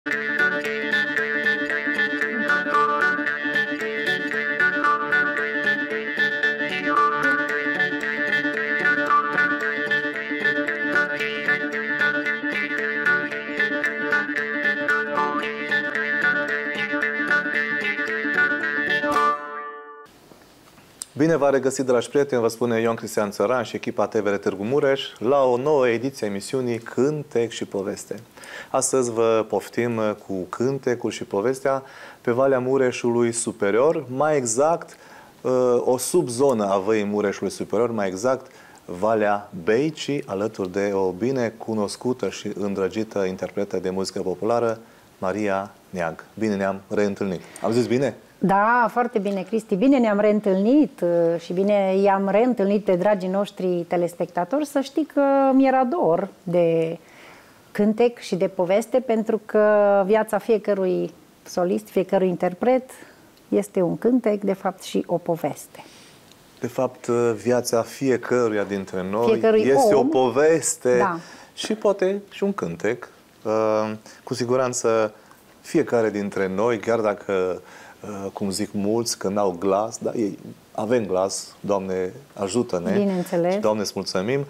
Bine v-a regăsit, dragi prieteni, vă spune Ion Cristian Țăran și echipa TVR Târgu Mureș la o nouă ediție a emisiunii Cântec și Poveste. Astăzi vă poftim cu cântecul și povestea pe Valea Mureșului Superior, mai exact o subzonă a Văii Mureșului Superior, mai exact Valea Beicii, alături de o bine cunoscută și îndrăgită interpretă de muzică populară, Maria Neag. Bine ne-am reîntâlnit. Am zis bine? Da, foarte bine, Cristi. Bine ne-am reîntâlnit și bine i-am reîntâlnit pe dragii noștri telespectatori. Să știi că mi-era dor de cântec și de poveste, pentru că viața fiecărui solist, fiecărui interpret este un cântec, de fapt, și o poveste. De fapt, viața fiecăruia dintre noi Fiecărui este om, o poveste, da, și poate și un cântec. Cu siguranță fiecare dintre noi, chiar dacă, cum zic mulți, că n-au glas, dar ei avem glas, Doamne ajută-ne. Bineînțeles. Și Doamne îți mulțumim.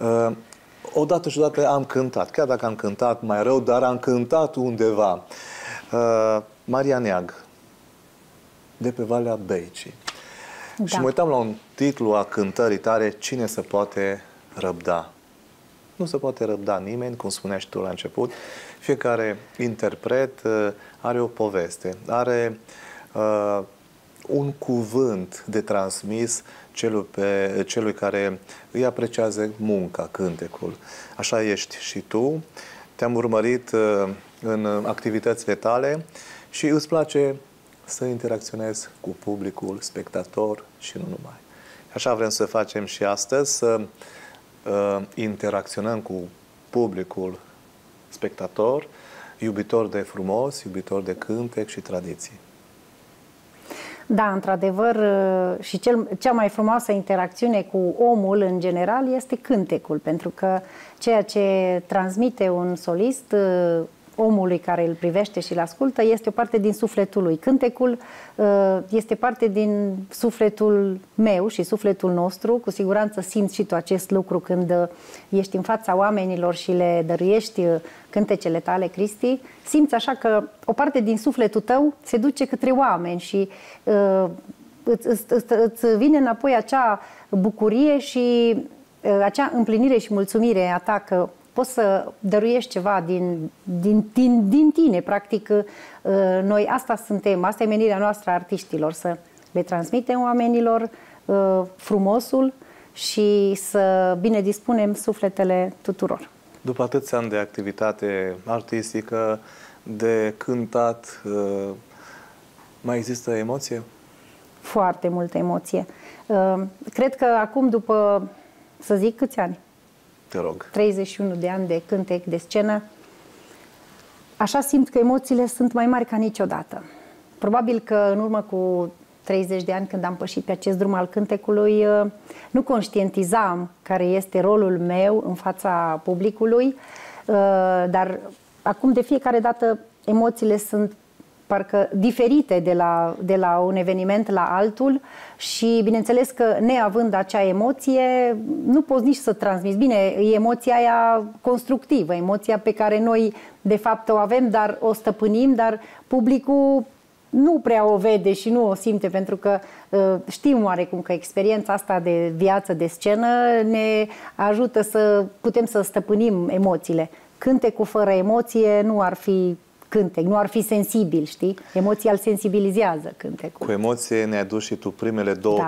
Odată și odată am cântat, chiar dacă am cântat mai rău, dar am cântat undeva. Maria Neag, de pe Valea Beicii. Da. Și mă uitam la un titlu a cântării tare, Cine se poate răbda? Nu se poate răbda nimeni, cum spuneai și tu la început. Fiecare interpret are o poveste, are un cuvânt de transmis celui care îi apreciază munca, cântecul. Așa ești și tu. Te-am urmărit în activitățile tale și îți place să interacționezi cu publicul, spectator și nu numai. Așa vrem să facem și astăzi, să interacționăm cu publicul spectator, iubitor de frumos, iubitor de cântec și tradiții. Da, într-adevăr, și cea mai frumoasă interacțiune cu omul în general este cântecul, pentru că ceea ce transmite un solist omului care îl privește și îl ascultă este o parte din sufletul lui. Cântecul este parte din sufletul meu și sufletul nostru. Cu siguranță simți și tu acest lucru când ești în fața oamenilor și le dăruiești cântecele tale, Cristi. Simți așa că o parte din sufletul tău se duce către oameni și îți vine înapoi acea bucurie și acea împlinire și mulțumire a ta că poți să dăruiești ceva din tine. Practic, noi asta suntem, asta e menirea noastră a artiștilor, să le transmitem oamenilor frumosul și să bine dispunem sufletele tuturor. După atâția ani de activitate artistică, de cântat, mai există emoție? Foarte multă emoție. Cred că acum, după, să zic, câți ani? Te rog. 31 de ani de cântec, de scenă. Așa simt că emoțiile sunt mai mari ca niciodată. Probabil că în urmă cu 30 de ani, când am pășit pe acest drum al cântecului, nu conștientizam care este rolul meu în fața publicului, dar acum de fiecare dată emoțiile sunt parcă diferite de la un eveniment la altul și bineînțeles că neavând acea emoție nu poți nici să transmiți. Bine, e emoția aia constructivă, emoția pe care noi de fapt o avem, dar o stăpânim, dar publicul nu prea o vede și nu o simte, pentru că știm oarecum că experiența asta de viață, de scenă ne ajută să putem să stăpânim emoțiile. Cântecul fără emoție nu ar fi cântec, nu ar fi sensibil, știi? Emoția îl sensibilizează, cântecul. Cu emoție ne-ai dus și tu primele două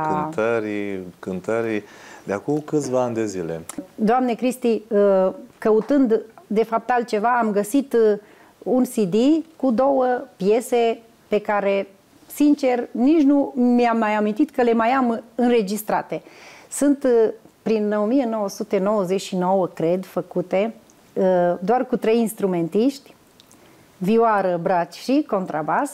cântări de acum câțiva ani de zile. Doamne Cristi, căutând de fapt altceva, am găsit un CD cu două piese pe care, sincer, nici nu mi-am mai amintit că le mai am înregistrate. Sunt prin 1999, cred, făcute, doar cu 3 instrumentiști, vioară, braț și contrabas.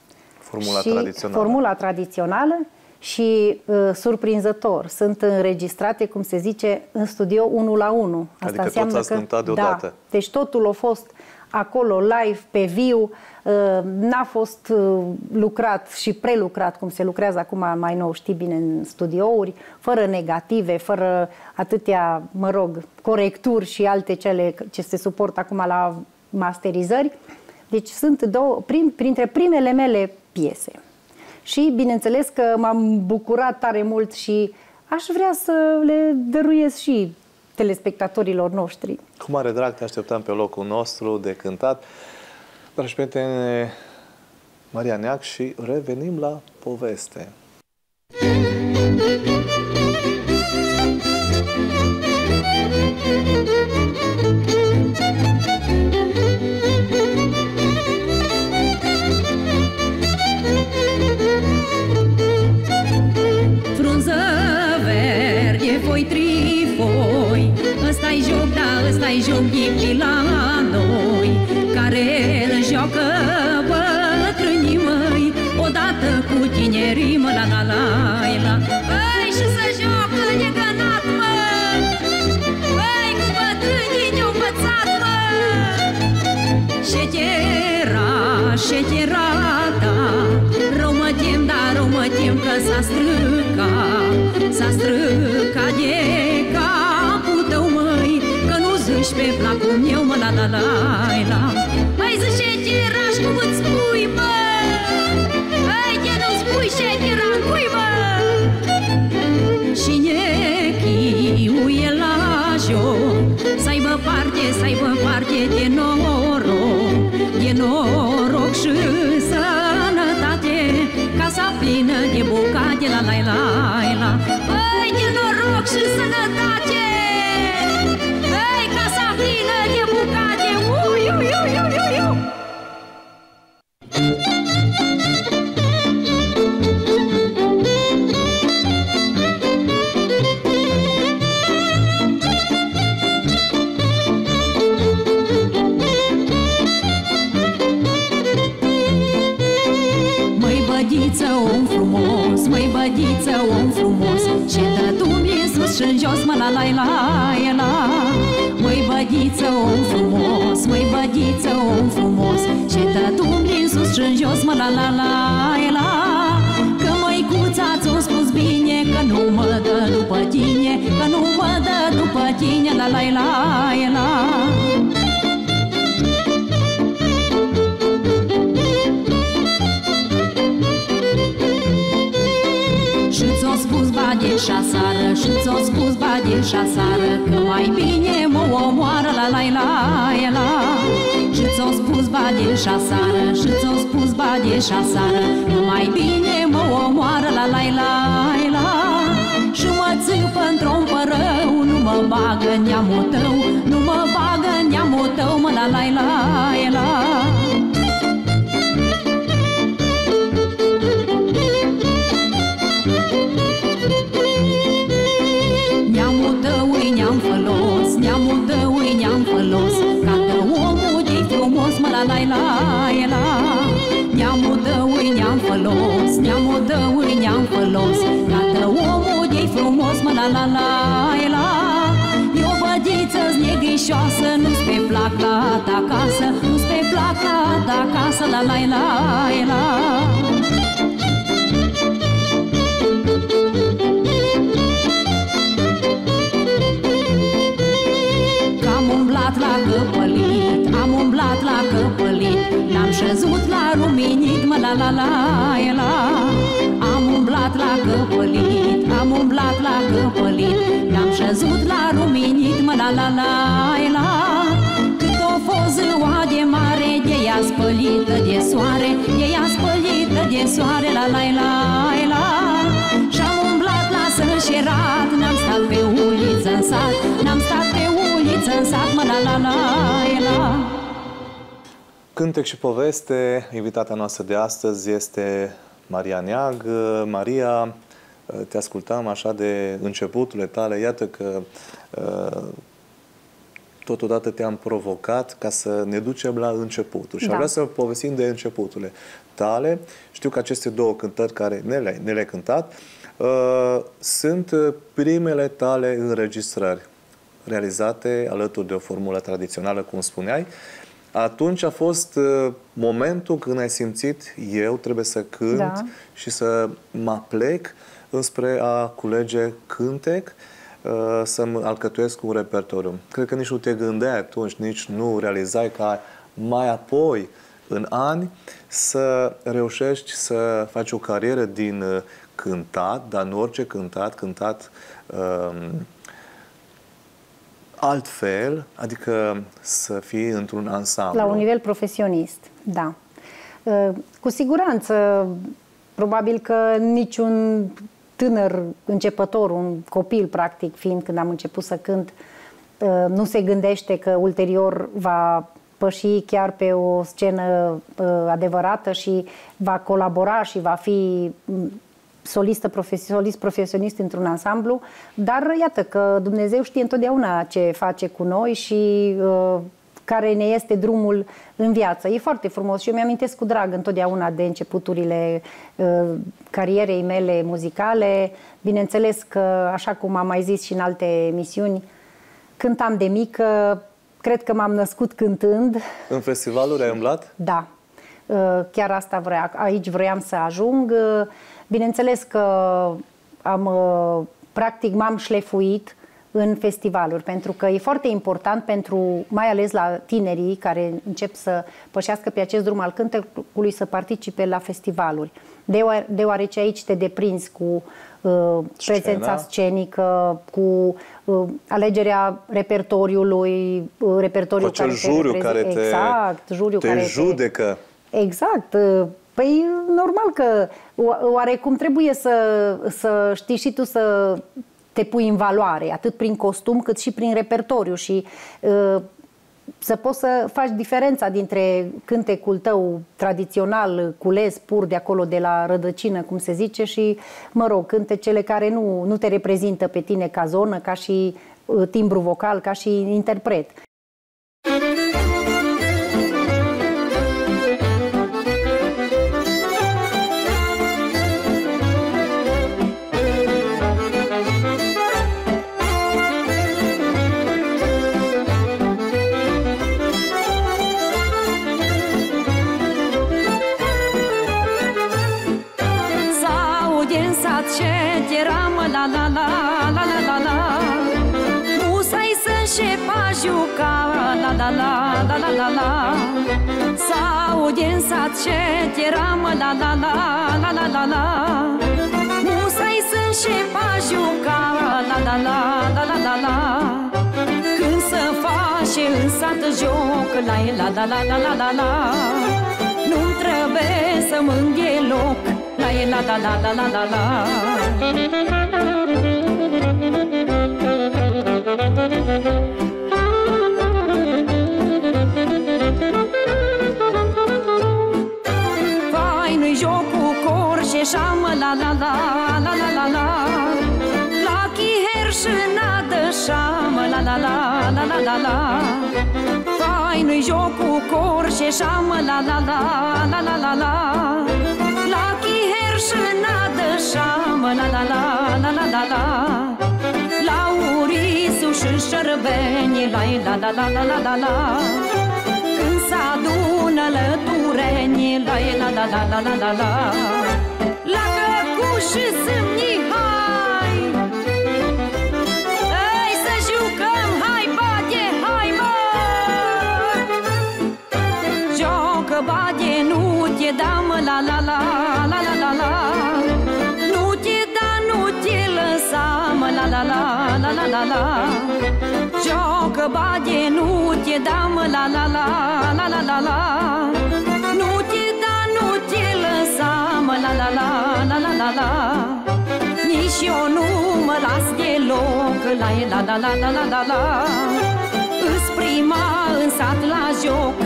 Formula tradițională și surprinzător sunt înregistrate, cum se zice, în studio 1 la 1. Asta adică tot ați cântat deodată. Da, deci totul a fost acolo, live, pe viu, n-a fost lucrat și prelucrat, cum se lucrează acum mai nou, știi bine, în studiouri, fără negative, fără atâtea, mă rog, corecturi și alte cele ce se suportă acum la masterizări. Deci sunt printre primele mele piese. Și bineînțeles că m-am bucurat tare mult și aș vrea să le dăruiesc și telespectatorilor noștri. Cu mare drag te așteptăm pe locul nostru de cântat. Dragi prieteni, Maria Neag, și revenim la poveste. Frunză verde, foi trifoi, ăsta-i joc, da, ăsta-i joc ghipii la noi, care îl joacă bătrânii măi, odată cu tinerii, mă, la la la la. Băi, și să joacă legănat, mă, băi, cu bătrânii ne-au învățat, mă. Șecherata, rău mă tem, dar rău mă tem că s-a strâcat de capul tău, măi, că nu zici pe placul meu, mă, la la la la. Hai zi șecheraș, cum îți spui, mă, hai de nu spui șechera în cui, mă. Și nechiuie la joc, să-aibă parte de noroc și sănătate, casa plină de bucate, la la la la. Băi, de noroc și sănătate, băi, casa plină de bucate, ui, ui, ui, ui, ui, ui. Om frumos, măi bădiță, om frumos, ce dă Dumnezeu sus și-n jos, mă, la la la la. Măi bădiță, om frumos, măi bădiță, om frumos, ce dă Dumnezeu sus și-n jos, mă, la la la la. Că măicuța ți-o spus bine, că nu mă dă după tine, că nu mă dă după tine, la la la la. Și ți-o spus Badeșa sară, și ți-o spus Badeșa sară, că mai bine mă omoară, la la la la. Și ți-o spus Badeșa sară, și ți-o spus Badeșa sară, că mai bine mă omoară, la la la la. Și mă țipă într-un părău, nu mă bagă neamul tău, nu mă bagă neamul tău, mă, la la la la. Neam fălos, neamul tău-i neam fălos, ca dă omul de-i frumos, mă, la la la la. Neamul tău-i neam fălos, neamul tău-i neam fălos, ca dă omul de-i frumos, mă, la la la la. E o bădiță-ți neghișoasă, nu-ți pe plac la ta casă, nu-ți pe plac la ta casă, la la la la. Am umblat la căpălit, l-am șezut la ruminit, mă, la la la la. Am umblat la căpălit, am umblat la căpălit, l-am șezut la ruminit, mă, la la la la. Cât o fost ziua de mare, de ea spălită de soare, de ea spălită de soare, la la la la. Și-am umblat la sănșerat, n-am stat pe uliță în sat, n-am stat pe uliță în sat, mă, la la la la. Cântec și poveste, invitata noastră de astăzi este Maria Neag. Maria, te ascultam așa de începuturile tale, iată că totodată te-am provocat ca să ne ducem la începutul. Și vreau să povestim de începuturile tale. Știu că aceste două cântări care ne le-ai cântat sunt primele tale înregistrări realizate alături de o formulă tradițională, cum spuneai. Atunci a fost momentul când ai simțit eu trebuie să cânt și să mă plec înspre a culege cântec, să-mi alcătuiesc un repertoriu. Cred că nici nu te gândeai atunci, nici nu realizai că mai apoi, în ani, să reușești să faci o carieră din cântat, dar nu orice cântat altfel, adică să fii într-un ansamblu. La un nivel profesionist, da. Cu siguranță, probabil că niciun tânăr începător, un copil, practic, fiind când am început să cânt, nu se gândește că ulterior va păși chiar pe o scenă adevărată și va colabora și va fi solist profesionist într-un ansamblu, dar iată că Dumnezeu știe întotdeauna ce face cu noi și care ne este drumul în viață. E foarte frumos și eu mi-amintesc cu drag întotdeauna de începuturile carierei mele muzicale. Bineînțeles că, așa cum am mai zis și în alte emisiuni, cântam de mică, cred că m-am născut cântând. În festivaluri ai umblat? Da. Chiar aici vroiam să ajung. Bineînțeles că practic m-am șlefuit în festivaluri, pentru că e foarte important mai ales la tinerii care încep să pășească pe acest drum al cântecului, să participe la festivaluri. Deoarece aici te deprinzi cu prezența scenică, cu alegerea repertoriului, cu acel juriu care te judecă. Exact. Păi normal că oarecum trebuie să știi și tu să te pui în valoare, atât prin costum cât și prin repertoriu și să poți să faci diferența dintre cântecul tău tradițional, cules, pur de acolo, de la rădăcină, cum se zice, și, mă rog, cântecele care nu te reprezintă pe tine ca zonă, ca și timbru vocal, ca și interpret. S-aude în sat ce eram musai sunt și pajuca când se face în sat joc nu-mi trebuie să mânghe loc Fai-nu-i joc cu corșe șamă la chiher și nadă șamă Fai-nu-i joc cu corșe șamă la chiher și nadă șamă la urisu și șerbeni când s-adună lătureni la căcuși zâmni hai ei să jucăm hai bade hai mă jocă bade nu te dăm nu te da nu te lăsam jocă bade nu te dăm nu te da nu te lăsam nici eu nu mă las deloc îs prima în sat la joc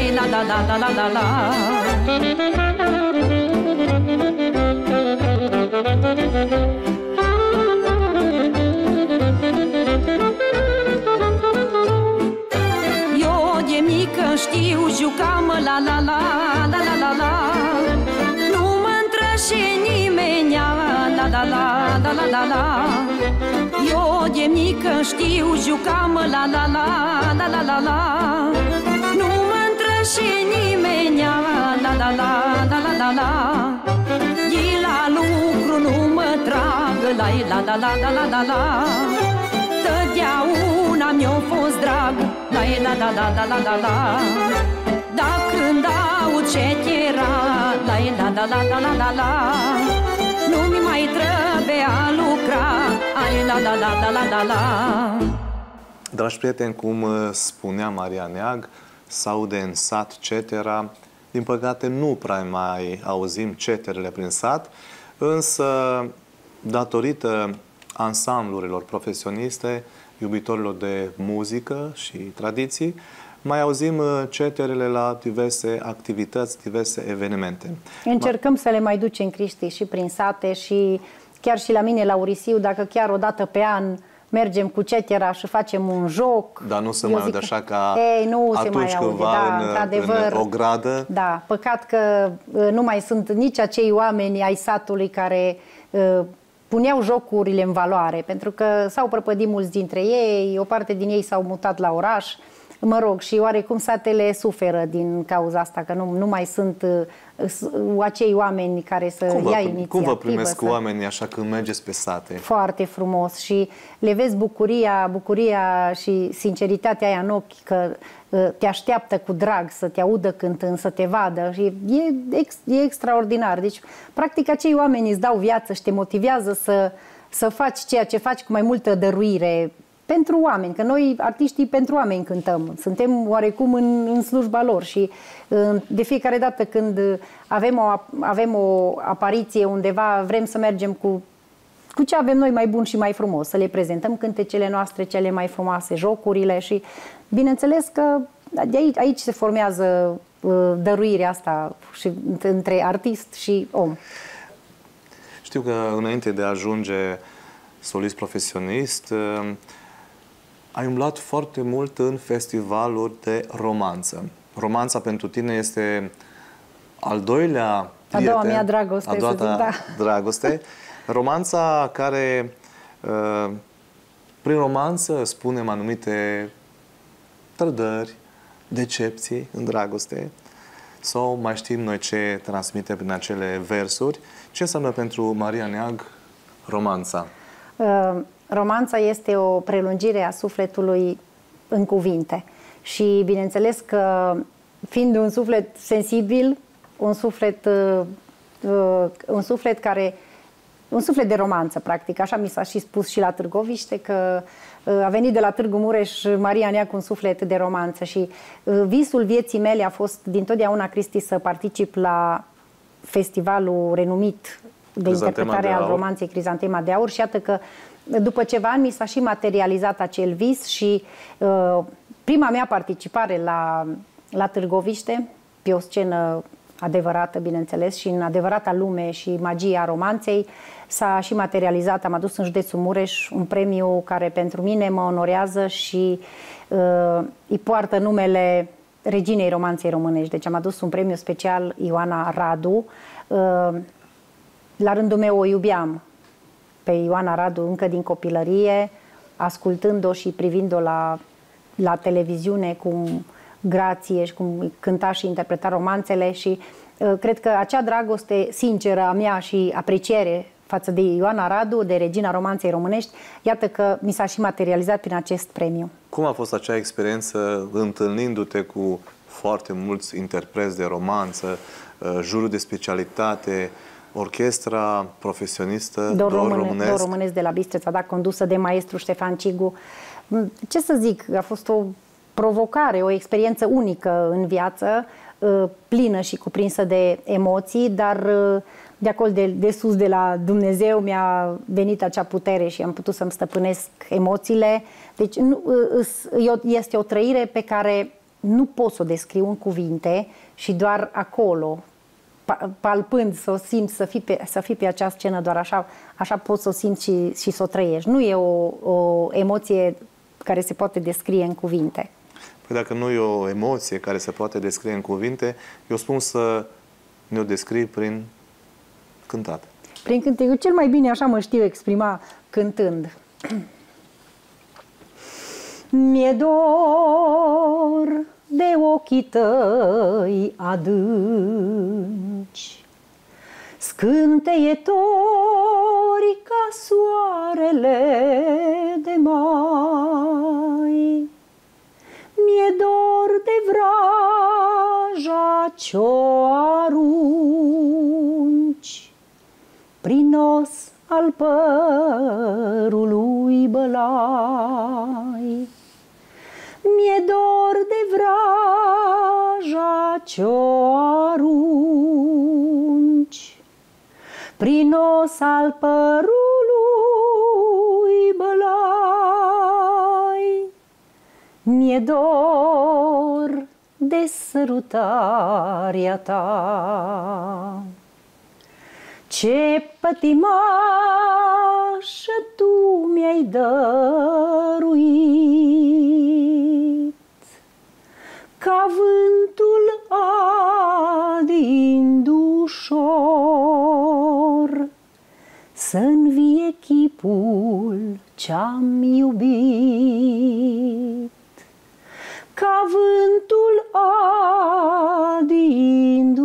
Eu de mică știu jucam nu mă intră și nimenea Eu de mică știu jucam nu mă intră și nimeni, la la la la la la la. Ei la lucru nu mă trag, la la la la la la la la. Totdeauna mi-a fost drag, la la la la la la la la. Dar când aud cetera, la la la la la la la la, nu-mi mai trebuie a lucra, la la la la la la la. Dragi prieteni, cum spunea Maria Neag, s-aude în sat cetera. Din păcate nu prea mai auzim ceterele prin sat, însă datorită ansamblurilor profesioniste, iubitorilor de muzică și tradiții, mai auzim ceterele la diverse activități, diverse evenimente. Încercăm să le mai ducem, Cristi, și prin sate și chiar și la mine la Urisiu, dacă chiar o dată pe an mergem cu cetera și facem un joc. Dar nu se mai aude așa ca nu atunci se mai aude, cândva în o gradă. Da, păcat că nu mai sunt nici acei oameni ai satului care puneau jocurile în valoare, pentru că s-au prăpădit mulți dintre ei, o parte din ei s-au mutat la oraș. Mă rog, și oarecum satele suferă din cauza asta, că nu mai sunt acei oameni care să ia inițiativă. Cum vă primesc oamenii așa când mergeți pe sate? Foarte frumos și le vezi bucuria și sinceritatea aia în ochi, că te așteaptă cu drag să te audă cântând, să te vadă. Și e extraordinar. Deci, practic, acei oameni îți dau viață și te motivează să faci ceea ce faci cu mai multă dăruire pentru oameni, că noi, artiștii, pentru oameni cântăm. Suntem oarecum în slujba lor și de fiecare dată când avem o apariție undeva, vrem să mergem cu ce avem noi mai bun și mai frumos, să le prezentăm cântecele noastre cele mai frumoase, jocurile și bineînțeles că aici se formează dăruirea asta și între artist și om. Știu că înainte de a ajunge solist profesionist, ai umblat foarte mult în festivaluri de romanță. Romanța pentru tine este al doilea prieten, a doua mea dragoste, a doua dragoste. Romanța care, prin romanță, spunem anumite trădări, decepții în dragoste, sau mai știm noi ce transmite prin acele versuri. Ce înseamnă pentru Maria Neag romanța? Romanța este o prelungire a sufletului în cuvinte și bineînțeles că fiind un suflet sensibil, un suflet de romanță, practic, așa mi s-a și spus și la Târgoviște, că a venit de la Târgu Mureș Maria Neag cu un suflet de romanță și visul vieții mele a fost dintotdeauna, Cristi, să particip la festivalul renumit de interpretare al romanței Crizantema de Aur și iată că după ceva ani mi s-a și materializat acel vis și prima mea participare la Târgoviște, pe o scenă adevărată, bineînțeles, și în adevărata lume și magia romanței, s-a și materializat. Am adus în județul Mureș un premiu care pentru mine mă onorează și îi poartă numele reginei romanței românești. Deci am adus un premiu special Ioana Radu. La rândul meu o iubeam pe Ioana Radu încă din copilărie, ascultând-o și privind-o la televiziune cum grație și cum cânta și interpreta romanțele și cred că acea dragoste sinceră a mea și apreciere față de Ioana Radu, de regina romanței românești, iată că mi s-a și materializat prin acest premiu. Cum a fost acea experiență întâlnindu-te cu foarte mulți interpreți de romanță, jurul de specialitate, orchestra profesionistă Dor Românesc? Dor Românesc de la Bistreța, da, condusă de maestru Ștefan Cigu. Ce să zic, a fost o provocare, o experiență unică în viață, plină și cuprinsă de emoții, dar de acolo de sus, de la Dumnezeu, mi-a venit acea putere și am putut să-mi stăpânesc emoțiile. Deci este o trăire pe care nu pot să o descriu în cuvinte și doar acolo, palpând, să o simți, să fii pe acea scenă, doar așa poți să o simți și să o trăiești. Nu e o emoție care se poate descrie în cuvinte. Păi dacă nu e o emoție care se poate descrie în cuvinte, eu spun să ne-o descrii prin cântat. Prin cântat. Eu cel mai bine așa mă știu exprima cântând. Mi-e dor de ochii tăi adânci, scânteietorii ca soarele de mai. Mi-e dor de vraja ce-o arunci prin os al părului bălai. Mi-e dor de vraja ce-o arunci prin os al părului bălai. Mi-e dor de sărutarea ta, ce pătimașă tu mi-ai dăruit, ca vântul adind ușor să învie chipul ce-am iubit, ca vântul adind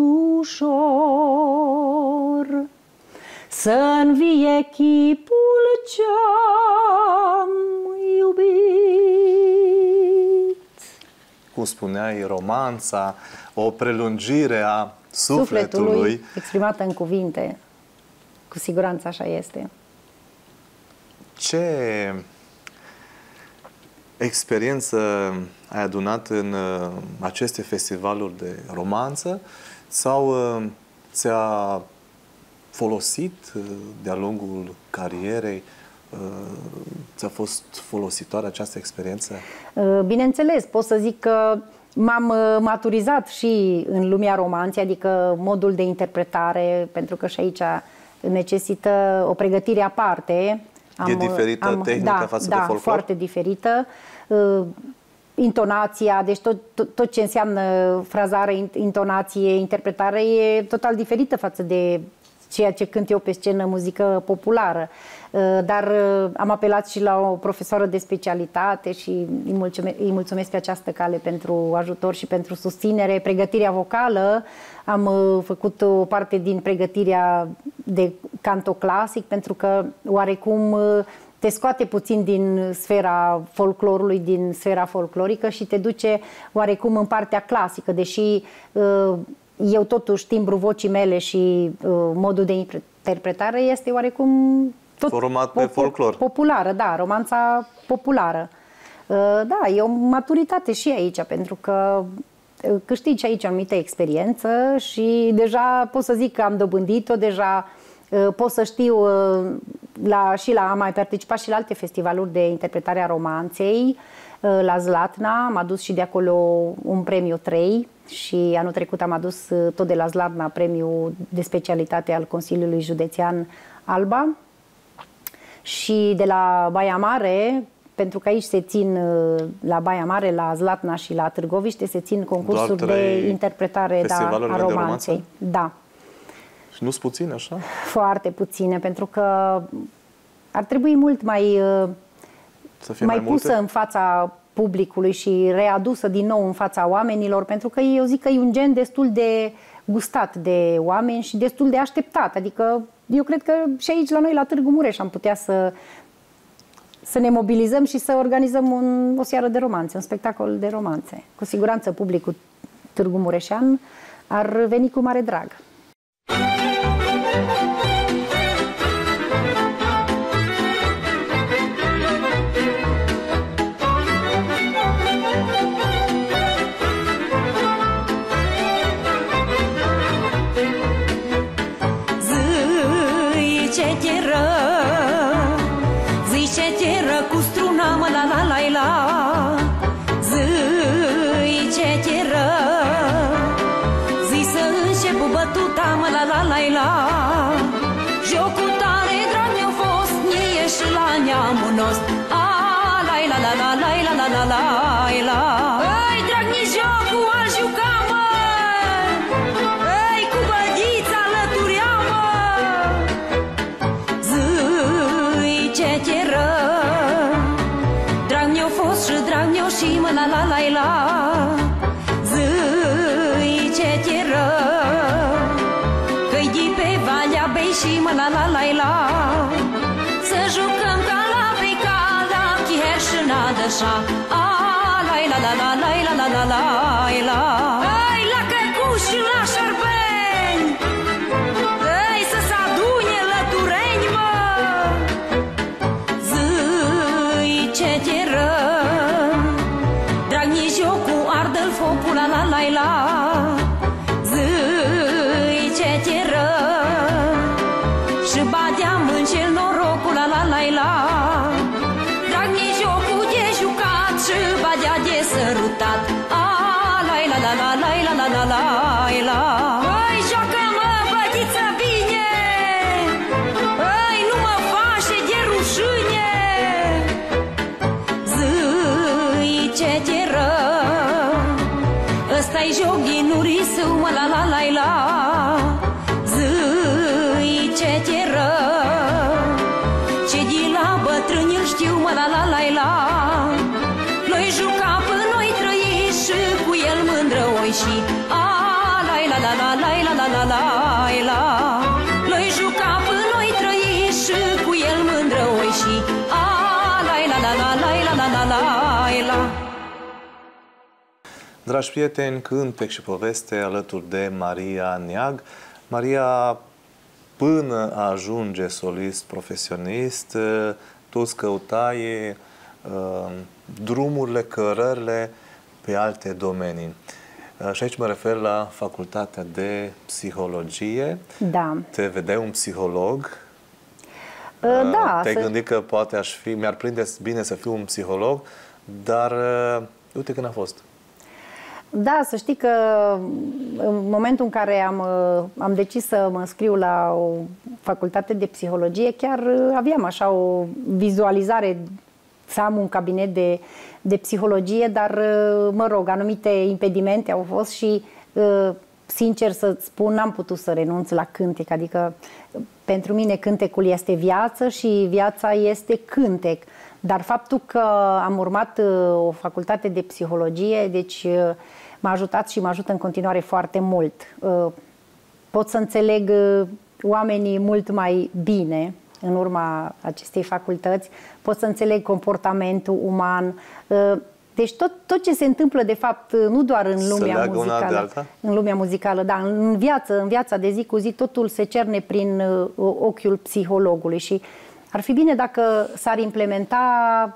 ușor să învie chipul ce-am iubit. Cum spuneai, romanța, o prelungire a sufletului exprimată în cuvinte. Cu siguranță așa este. Ce experiență ai adunat în aceste festivaluri de romanță sau ți-a folosit de-a lungul carierei? Ți-a fost folositoare această experiență? Bineînțeles, pot să zic că m-am maturizat și în lumea romanței, adică modul de interpretare, pentru că și aici necesită o pregătire aparte. E diferită tehnica față de folclor? Da, foarte diferită. Intonația, deci tot ce înseamnă frazare, intonație, interpretare e total diferită față de ceea ce cânt eu pe scenă, muzică populară. Dar am apelat și la o profesoară de specialitate și îi mulțumesc pe această cale pentru ajutor și pentru susținere. Pregătirea vocală, am făcut o parte din pregătirea de canto clasic, pentru că oarecum te scoate puțin din sfera folclorului, din sfera folclorică și te duce oarecum în partea clasică, deși eu totuși timbrul vocii mele și modul de interpretare este oarecum tot format pe folclor. Populară, da, romanța populară. Da, e o maturitate și aici, pentru că câștigi aici o anumită experiență și deja pot să zic că am dobândit-o, deja pot să știu, am mai participat și la alte festivaluri de interpretare a romanței, la Zlatna, am adus și de acolo un premiu 3 și anul trecut am adus tot de la Zlatna premiul de specialitate al Consiliului Județean Alba. Și de la Baia Mare, pentru că aici se țin, la Baia Mare, la Zlatna și la Târgoviște, se țin concursuri de interpretare a romanței. Da. Și nu-s puține, așa? Foarte puține, pentru că ar trebui mult mai pusă în fața publicului și readusă din nou în fața oamenilor, pentru că eu zic că e un gen destul de gustat de oameni și destul de așteptat. Adică eu cred că și aici la noi, la Târgu Mureș, am putea să ne mobilizăm și să organizăm o seară de romanțe, un spectacol de romanțe. Cu siguranță publicul Târgu Mureșean ar veni cu mare drag. Jocul tare drag mi-a fost, mie și la neamul nostru. La la la la la la la la la la. Ei, drag, nici jocul al juca, mă! Ei, cu băghița alăturea, mă! Zice ce rău, drag mi-a fost și drag mi-a și, mă, la la la la. și mă la la la la. Să jucăm ca la beca, la chiher și nadășa. A la la la la la la la la la la. Ai la căcuș și la șarpeni. Ei să se adune lătureni, mă. Zâi ce te răm, drag nici jocul ardă-l focul la la la la. Zâi ce te răm, și bateam în cel norocul la la la la. Drag nici jocul de jucat și badea de sărutat. A la la la la la la la la la la. Păi joacă-mă, bătiță, bine. Păi nu mă face de rușine. Zâi ce te răm, ăsta-i joc din urisău, mă la la la la. Zâi ce te răm, ce de la bătrâni îl știu, mă la la la la. Noi juca până noi trăi și cu el mândră oi și. A la la la la la la la la la la. Noi juca până noi trăi și cu el mândră oi și. A la la la la la la la la la la. Dragi prieteni, cântec și poveste alături de Maria Neag. Maria, până a ajunge solist profesionist, tu îți căutai drumurile, cărările pe alte domenii. Și aici mă refer la facultatea de psihologie. Da. Te vedeai un psiholog? Da. Te-ai gândit că poate mi-ar prinde bine să fiu un psiholog, dar uite când a fost. Da, să știi că în momentul în care am decis să mă înscriu la o facultate de psihologie, chiar aveam așa o vizualizare să am un cabinet de psihologie, dar, mă rog, anumite impedimente au fost și, sincer să spun, n-am putut să renunț la cântec. Adică, pentru mine cântecul este viață și viața este cântec. Dar faptul că am urmat o facultate de psihologie, deci m-a ajutat și mă ajută în continuare foarte mult. Pot să înțeleg oamenii mult mai bine în urma acestei facultăți, pot să înțeleg comportamentul uman. Deci tot ce se întâmplă, de fapt, nu doar în lumea muzicală, în lumea muzicală, da, în viața de zi cu zi, totul se cerne prin ochiul psihologului și ar fi bine dacă s-ar implementa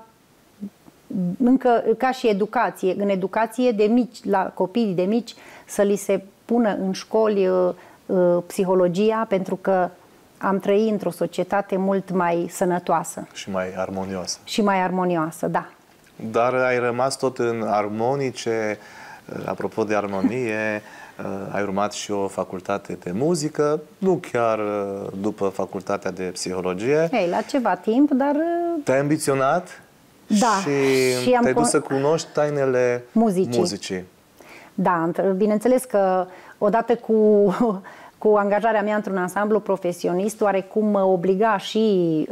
încă ca și educație, în educație de mici, la copiii de mici, să li se pună în școli psihologia, pentru că am trăit într-o societate mult mai sănătoasă. Și mai armonioasă. Și mai armonioasă, da. Dar ai rămas tot în armonice, apropo de armonie, ai urmat și o facultate de muzică, nu chiar după facultatea de psihologie. Ei, la ceva timp, dar... Te-ai ambiționat? Da. Și te-ai dus să cunoști tainele muzicii. Da, bineînțeles că odată cu angajarea mea într-un ansamblu profesionist, oarecum mă obliga și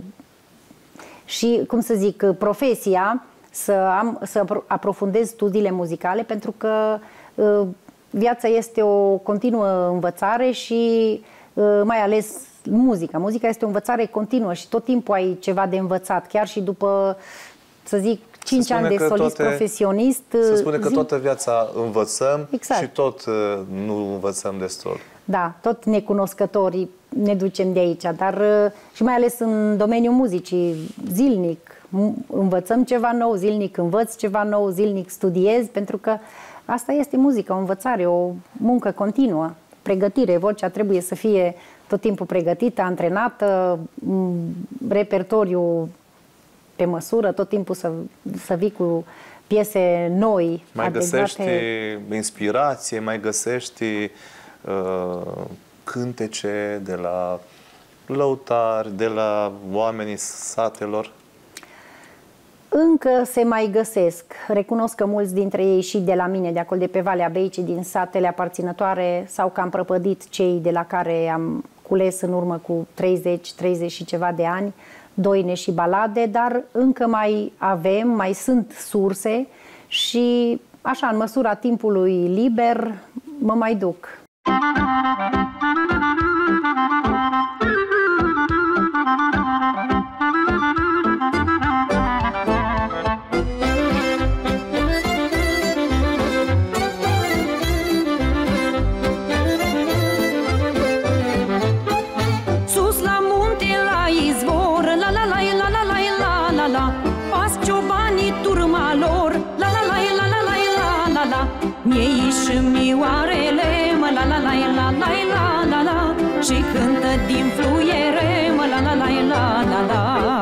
cum să zic, profesia să aprofundez studiile muzicale, pentru că viața este o continuă învățare și mai ales muzica. Muzica este o învățare continuă și tot timpul ai ceva de învățat, chiar și după, să zic, 5 ani de solist profesionist. Se spune că toată viața învățăm, exact. Și tot nu învățăm destul. Da, tot necunoscătorii ne ducem de aici, dar și mai ales în domeniul muzicii, zilnic învățăm ceva nou, zilnic învăț ceva nou, zilnic studiez, pentru că asta este muzica, o învățare, o muncă continuă, pregătire, vocea trebuie să fie tot timpul pregătită, antrenată, repertoriu pe măsură, tot timpul să vii cu piese noi. Mai găsești inspirație, mai găsești cântece de la lăutari, de la oamenii satelor? Încă se mai găsesc. Recunosc că mulți dintre ei și de la mine, de acolo de pe Valea Beicii, din satele aparținătoare, s-au cam prăpădit cei de la care am cules în urmă cu 30 și ceva de ani, doine și balade, dar încă mai avem, mai sunt surse și așa, în măsura timpului liber, mă mai duc. șumioarele, mă la la la la la la la la, și cântă din fluiere, mă la la la la la la.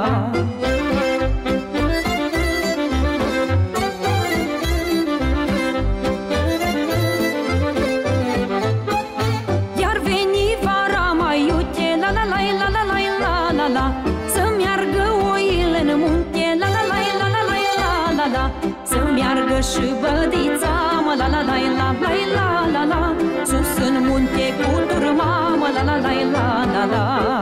Iar veni vara mai iute, la la la la la la la la la, să meargă oile în munte, la la la la la la la la la, să meargă și bădița, mă la la la la la la la la, sus în munte cu turma, mă la la la la la la.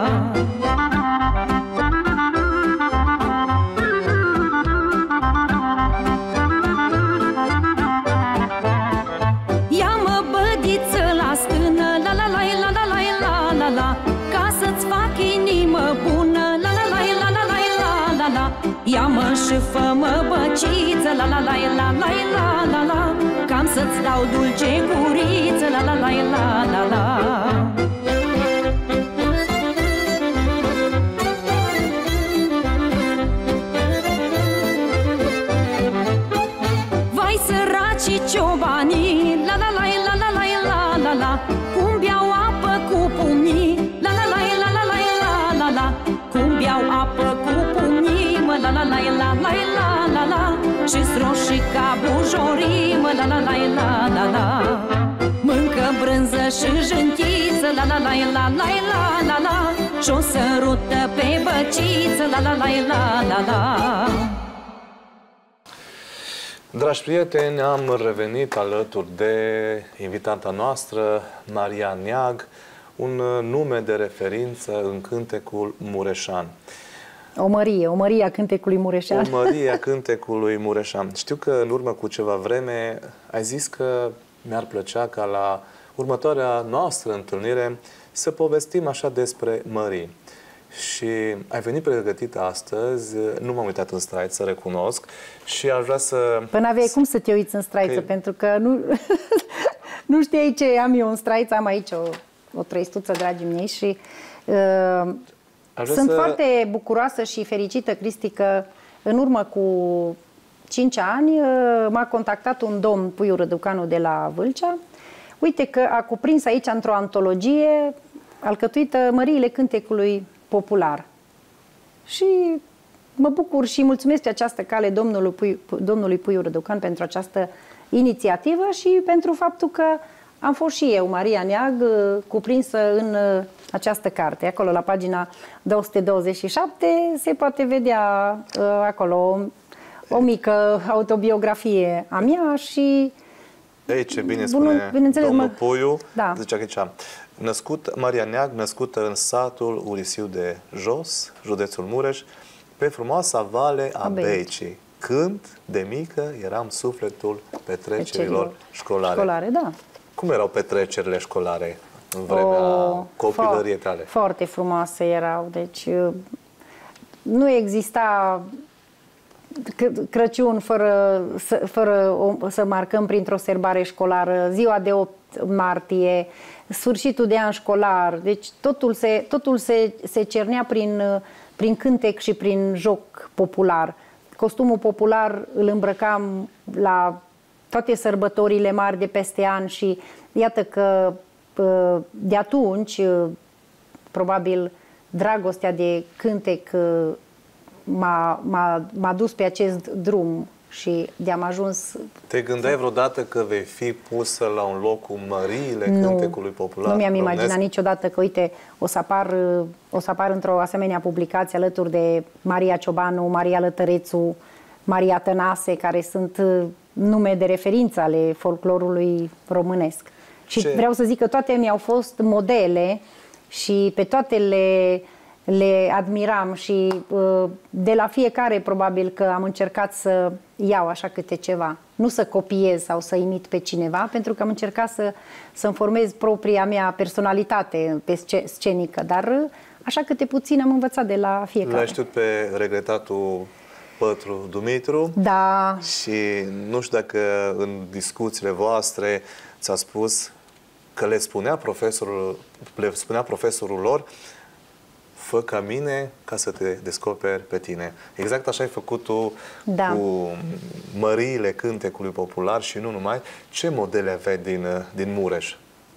Ia-mă bădiță la stână, la la la la la la la la la, ca să-ți fac inimă bună, la la la la la la la la la. Ia-mă și fă-mă băciță, la la la la la la la la, cam să-ți dau dulce guriță, la la la la la la. Vai săracii ciobanii, la la la la la la la la la, cum beau apă cu pumnii, la la la la la la la la la, cum beau apă cu pumnii, mă la la la la la la la la, și-s roșii ca bujorii, mă la la la la la la. Mâncă brânză și jântiță, la la la la la la la la, și-o sărută pe băciță, la la la la la la. Dragi prieteni, am revenit alături de invitata noastră, Maria Neag, un nume de referință în cântecul mureșan. O mărie a cântecului mureșan. O mărie a cântecului mureșan. Știu că în urmă cu ceva vreme ai zis că mi-ar plăcea ca la următoarea noastră întâlnire să povestim așa despre mării. Și ai venit pregătită astăzi, nu m-am uitat în straiță, să recunosc, și aș vrea să... Păi n-aveai cum să te uiți în straiță, pentru că nu, nu știai ce am eu în straiță. Am aici o trăistuță, dragii mei, și sunt foarte bucuroasă și fericită, Cristi, că în urmă cu 5 ani m-a contactat un domn, Puiu Răducanu, de la Vâlcea. Uite că a cuprins aici într-o antologie alcătuită Măriile cântecului popular. Și mă bucur și mulțumesc pe această cale domnului Puiu Răducan pentru această inițiativă și pentru faptul că am fost și eu, Maria Neag, cuprinsă în această carte. Acolo, la pagina 227, se poate vedea acolo o mică autobiografie a mea și... Ei, ce bine spune domnul Puiu, da. Zice aici, Maria Neag, născută în satul Urisiu de Jos, județul Mureș, pe frumoasa vale a Becii. Când, de mică, eram sufletul petrecerilor școlare. Da. Cum erau petrecerile școlare în vremea copilăriei tale? Foarte frumoase erau. Deci nu exista Crăciun fără să marcăm printr-o sărbare școlară, ziua de 8 martie, sfârșitul de an școlar. Deci totul se cernea prin cântec și prin joc popular. Costumul popular îl îmbrăcam la toate sărbătorile mari de peste an și iată că de atunci probabil dragostea de cântec m-a dus pe acest drum și de-am ajuns... Te gândeai vreodată că vei fi pusă la un loc cu măriile cântecului popular? Nu mi-am imaginat niciodată că, uite, o să apar într-o asemenea publicație alături de Maria Ciobanu, Maria Lătărețu, Maria Tănase, care sunt nume de referință ale folclorului românesc. Și vreau să zic că toate mi-au fost modele și pe toate le admiram și de la fiecare probabil că am încercat să iau așa câte ceva. Nu să copiez sau să imit pe cineva, pentru că am încercat să-mi formez propria mea personalitate scenică, dar așa câte puțin am învățat de la fiecare. L-ai știut pe regretatul Pătru Dumitru. Da. Și nu știu dacă în discuțiile voastre ți-a spus că le spunea profesorul lor: fă ca mine ca să te descoperi pe tine. Exact așa ai făcut tu cu măriile cântecului popular și nu numai. Ce modele aveai din Mureș?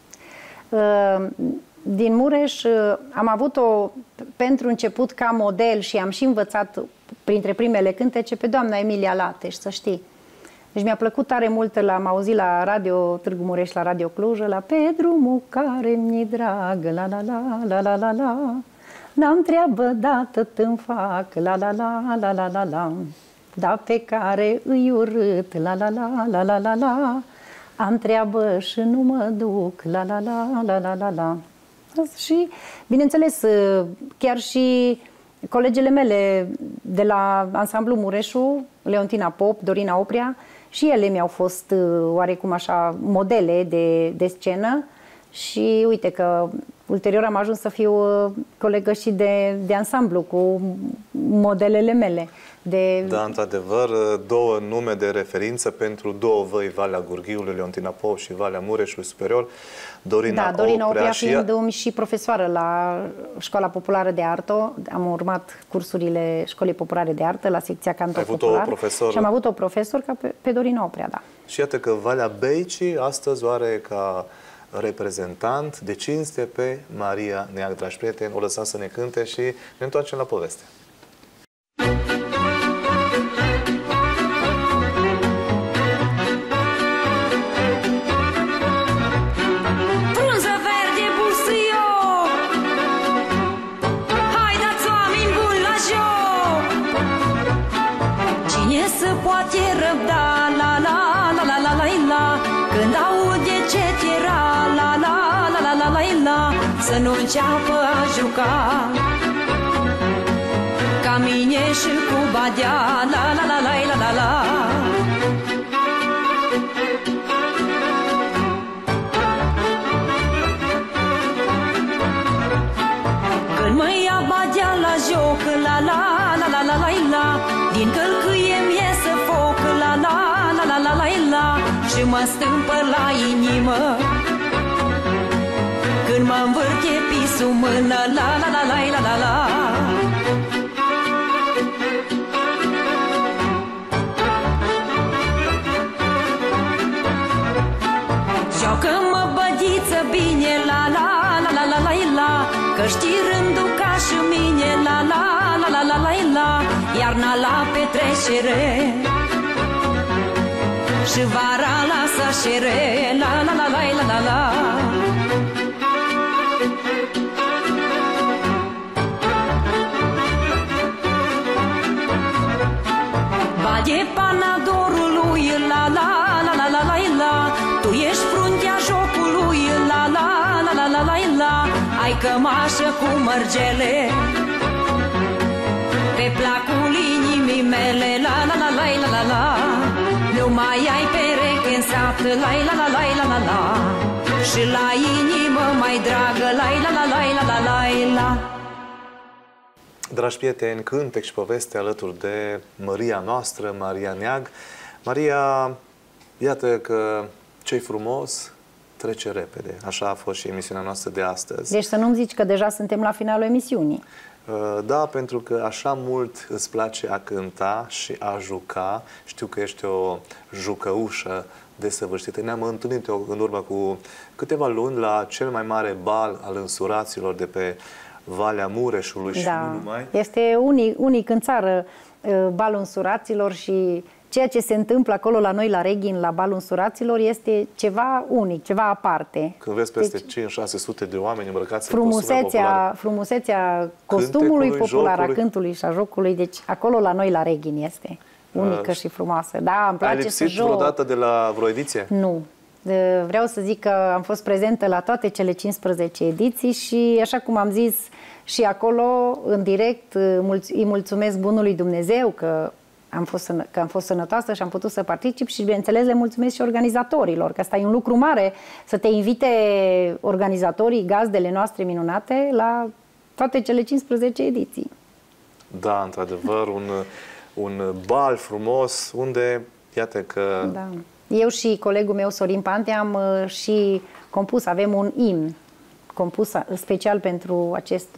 Din Mureș am avut-o pentru început ca model și am și învățat printre primele cântece pe doamna Emilia Lateș, să știi. Deci mi-a plăcut tare mult, l-am auzit la radio Târgu Mureș, la Radio Cluj, la pe drumul care mi-e dragă, la la la la la la la, n-am treabă, da, tot îmi fac, la la la la la la la, da pe care îi urât, la la la la la la la, am treabă și nu mă duc, la la la la la la la. Și, bineînțeles, chiar și colegele mele de la ansamblu Mureșu, Leontina Pop, Dorina Oprea, și ele mi-au fost oarecum așa modele de scenă și uite că ulterior am ajuns să fiu colegă și de ansamblu cu modelele mele. Da, într-adevăr, două nume de referință pentru două văi, Valea Gurghiului, Leontina Pop și Valea Mureșului Superior. Dorina Oprea fiind și profesoară la Școala Populară de Artă. Am urmat cursurile Școlii Populare de Artă la secția Canto Popular. Și am avut o profesor ca pe Dorina Oprea, da. Și iată că Valea Beicii astăzi o are ca reprezentant de cinste pe Maria Neag. Dragi prieteni, o lăsăm să ne cânte și ne întoarcem la poveste. Să nu înceapă a juca ca mine și cu badea, la la la la la la la. Când mă ia badea la joc, la la la la la la la, din călcâie mi iese foc, la la la la la la la, și mă stâmpă la inimă. Când mă învârte pisul mână, la la la la la la la. Joacă-mă, bădiță, bine, la la la la la la la, că știi rândul ca și mine, la la la la la la la, iarna la petrecere și vara la sășere, la la la la la la la. Bage panadorului, la la la la la la la, tu ești fruntea jocului, la la la la la la la, ai cămașă cu mărgele pe placul inimii mele, la la la la la la la, nu mai ai pereche în sat, la la la la la la la, și la inimă mai dragă, la la la la la la la la. Dragi prieteni, cântec și poveste alături de Maria noastră, Maria Neag. Maria, iată că ce-i frumos trece repede. Așa a fost și emisiunea noastră de astăzi. Deci să nu-mi zici că deja suntem la finalul emisiunii. Da, pentru că așa mult îți place a cânta și a juca. Știu că ești o jucăușă desăvârșită. Ne-am întâlnit în urmă cu câteva luni la cel mai mare bal al însuraților de pe Valea Mureșului și nu numai. Este unic în țară balul însuraților și ceea ce se întâmplă acolo la noi la Reghin, la balul însuraților, este ceva unic, ceva aparte. Când vezi peste 500-600 de oameni îmbrăcați în costume populare. Frumusețea costumului popular, a cântului și a jocului, deci acolo la noi la Reghin este unică și frumoasă. Da, îmi place să joc. Ai lipsit vreodată de la vreo ediție? Nu. Vreau să zic că am fost prezentă la toate cele 15 ediții și, așa cum am zis și acolo, în direct, îi mulțumesc bunului Dumnezeu că am fost sănătoasă și am putut să particip și, bineînțeles, le mulțumesc și organizatorilor, că asta e un lucru mare, să te invite organizatorii, gazdele noastre minunate, la toate cele 15 ediții. Da, într-adevăr, un bal frumos unde, iată că... Da. Eu și colegul meu, Sorin Pante, am și compus, avem un imn compus special pentru acest bal.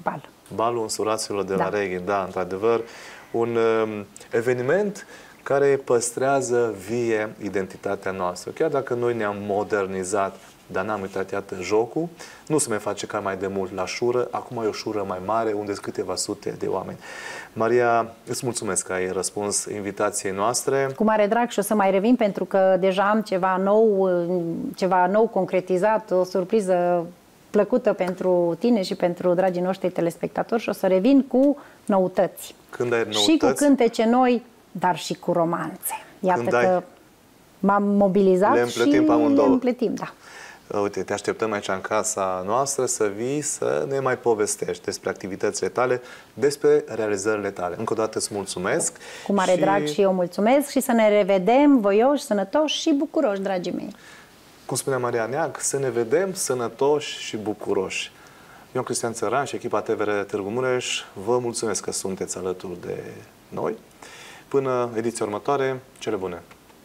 Balul însuraților de la Reghin, da, într-adevăr, un eveniment care păstrează vie identitatea noastră. Chiar dacă noi ne-am modernizat, dar n-am uitat, iată, jocul, nu se mai face ca mai de mult la șură, acum e o șură mai mare, unde sunt câteva sute de oameni. Maria, îți mulțumesc că ai răspuns invitației noastre. Cu mare drag și o să mai revin, pentru că deja am ceva nou concretizat, o surpriză plăcută pentru tine și pentru dragii noștri telespectatori și o să revin cu noutăți. Când ai noutăți? Și cu cântece noi, dar și cu romanțe. Iată că m-am mobilizat și le împletim, da. Uite, te așteptăm aici în casa noastră să vii să ne mai povestești despre activitățile tale, despre realizările tale. Încă o dată îți mulțumesc. Cu mare drag și eu mulțumesc și să ne revedem voioși, sănătoși și bucuroși, dragii mei. Cum spunea Maria Neag, să ne vedem sănătoși și bucuroși. Eu, Cristian Țăran și echipa TVR Târgu Mureș, vă mulțumesc că sunteți alături de noi. Până ediția următoare, cele bune!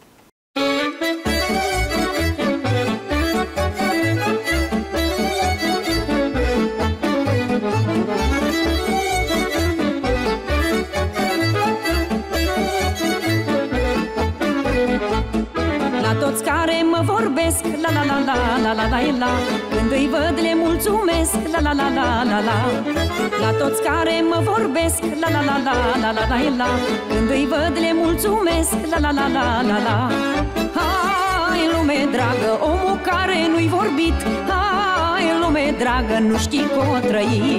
Toți care mă vorbesc, la la la la la la la la, când îi văd le mulțumesc, la la la la la la. La toți care mă vorbesc, la la la la la la la la, când îi văd le mulțumesc, la la la la la la. Hai, lume dragă, omul care nu-i vorbit, hai, lume dragă, nu știi cum o trăi.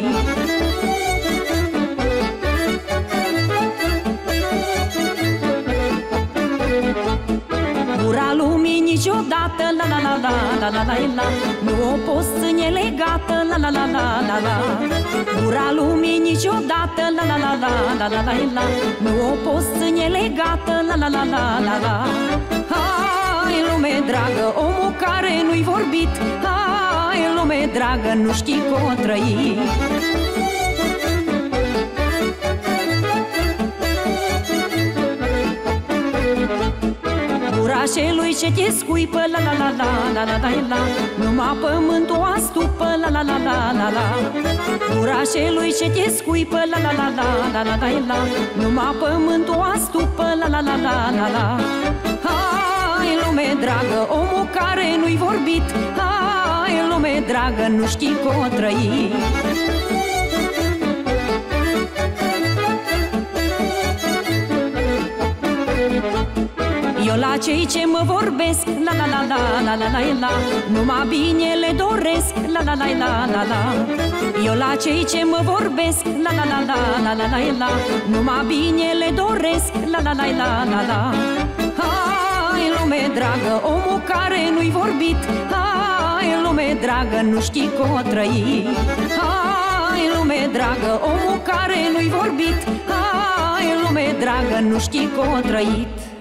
Gura lumii niciodată, la la la la la la la la, nu o poți ține legată, la la la la la la. Gura lumii niciodată, la la la la la la la la, nu o poți ține legată, la la la la la la. Hai, lume dragă, omul care nu-i vorbit, hai, lume dragă, nu știi cum o trăi. Orașelui ce te scuipă, la la la la la la la la, numai pământul astupă, la la la la la la. Orașelui ce te scuipă, la la la la la la la la, numai pământul astupă, la la la la la la. Hai, lume dragă, omul care nu-i vorbit, hai, lume dragă, nu știi cum o trăi. Eu la cei ce mă vorbesc, la la la la la la la la, numai bine le doresc, la la la la la la. Eu la cei ce mă vorbesc, la la la la la la la la, numai bine le doresc, la la la la la la. Hai, lume dragă, omul care nu-i vorbit, hai, lume dragă, nu știi cum o trăi. Hai, lume dragă, omul care nu-i vorbit, hai, lume dragă, nu știi cum o trăit.